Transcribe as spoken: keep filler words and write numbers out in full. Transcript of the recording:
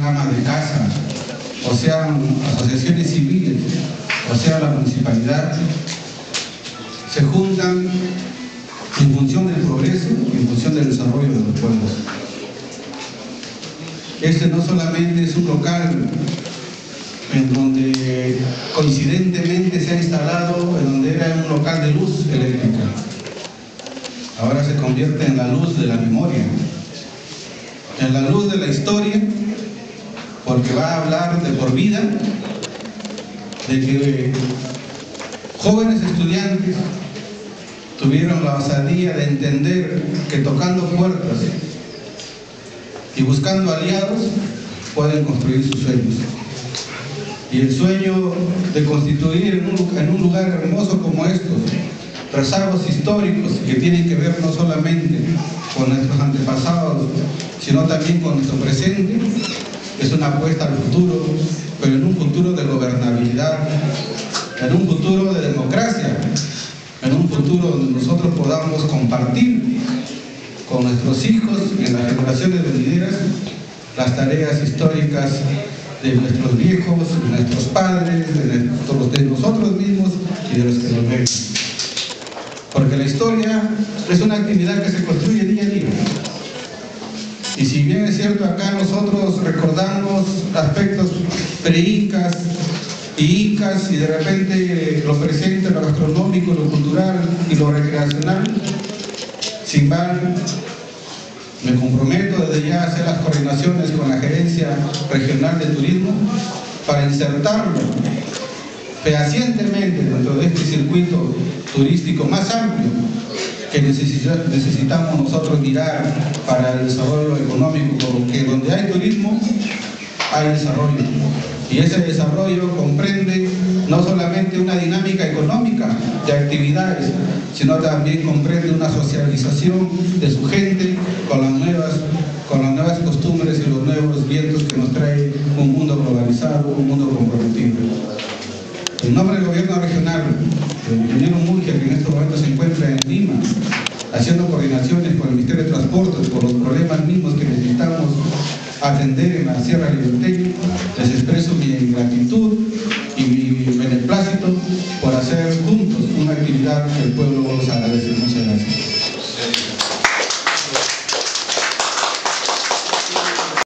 amas de casa, o sean asociaciones civiles, o sea la municipalidad, se juntan en función del progreso y en función del desarrollo de los pueblos. Este no solamente es un local en donde coincidentemente se ha instalado, en donde era un local de luz eléctrica. Ahora se convierte en la luz de la memoria, en la luz de la historia, porque va a hablar de por vida, de que jóvenes estudiantes tuvieron la osadía de entender que tocando puertas y buscando aliados pueden construir sus sueños. Y el sueño de constituir en un, en un lugar hermoso como estos, rezagos históricos que tienen que ver no solamente con nuestros antepasados, sino también con nuestro presente, es una apuesta al futuro, pero en un futuro de gobernabilidad, en un futuro de democracia, en un futuro donde nosotros podamos compartir con nuestros hijos en las generaciones venideras las tareas históricas de nuestros viejos, de nuestros padres, de, nuestros, de nosotros mismos y de los que nos ven. Porque la historia es una actividad que se construye día a día. Y si bien es cierto, acá nosotros recordamos aspectos pre-incas y incas, y de repente lo presente, lo gastronómico, lo cultural y lo recreacional, sin embargo, me comprometo desde ya a hacer las coordinaciones con la Gerencia Regional de Turismo para insertarlo fehacientemente dentro de este circuito turístico más amplio que necesitamos nosotros mirar para el desarrollo económico, porque donde hay turismo hay desarrollo, y ese desarrollo comprende no solamente una dinámica económica de actividades, sino también comprende una socialización de su gente con las nuevas, con las nuevas costumbres y los nuevos vientos que nos trae un mundo globalizado, un mundo comprometido. En nombre del gobierno regional, el ingeniero Murgia, que en estos momentos se encuentra en Lima, haciendo coordinaciones con el Ministerio de Transportes por los problemas mismos que necesitamos atender en la Sierra Liberteña, les expreso